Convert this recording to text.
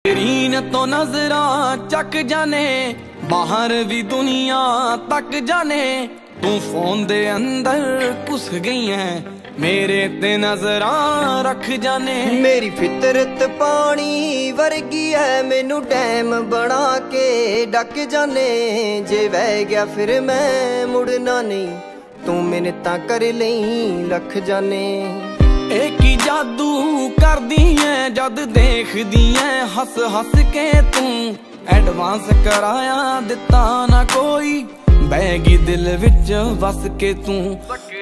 तेरी न तो नजरा चक जाने, बाहर भी दुनिया तक जाने। तू फोन दे अंदर घुस गई है, मेरे ते नजरा रख जाने। मेरी फितरत पानी वर्गी है, मैनू डैम बना के डक जाने। जे बह गया फिर मैं मुड़ना नहीं, तू मिन्नतां कर लई लख जाने। एक ही जादू कर दी है जद देख दी है, हस हस के तू एडवांस कराया दिता ना कोई, बह गई दिल विच वस के तू।